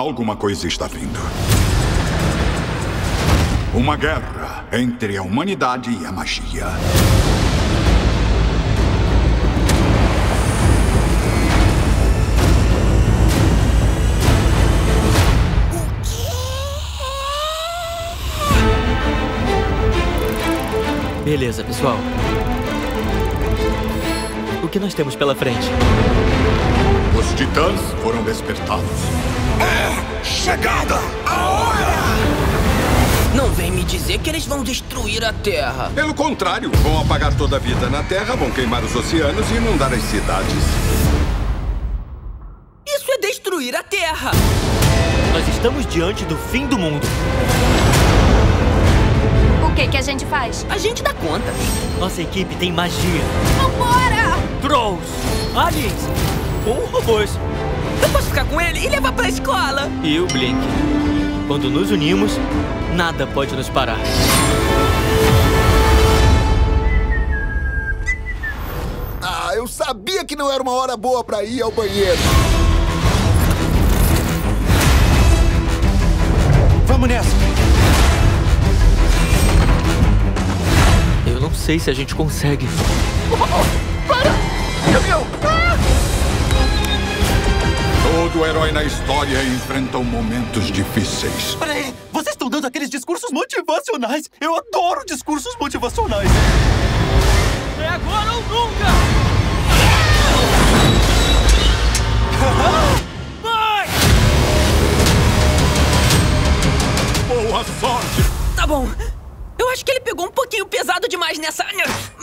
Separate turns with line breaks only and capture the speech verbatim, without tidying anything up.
Alguma coisa está vindo. Uma guerra entre a humanidade e a magia.
Beleza, pessoal. O que nós temos pela frente?
Os titãs foram despertados.
É chegada a hora!
Não vem me dizer que eles vão destruir a Terra.
Pelo contrário, vão apagar toda a vida na Terra, vão queimar os oceanos e inundar as cidades.
Isso é destruir a Terra!
Nós estamos diante do fim do mundo.
O que que a gente faz?
A gente dá conta.
Nossa equipe tem magia.
Vambora!
Trolls, aliens ou robôs.
Eu posso ficar com ele e levar pra escola.
E o Blink. Quando nos unimos, nada pode nos parar.
Ah, eu sabia que não era uma hora boa pra ir ao banheiro.
Vamos nessa.
Eu não sei se a gente consegue.
Oh, oh, para! Caminhão! Ah!
Todo herói na história enfrenta momentos difíceis.
Peraí, vocês estão dando aqueles discursos motivacionais. Eu adoro discursos motivacionais.
É agora ou nunca! Vai!
Boa sorte!
Tá bom. Eu acho que ele pegou um pouquinho pesado demais nessa...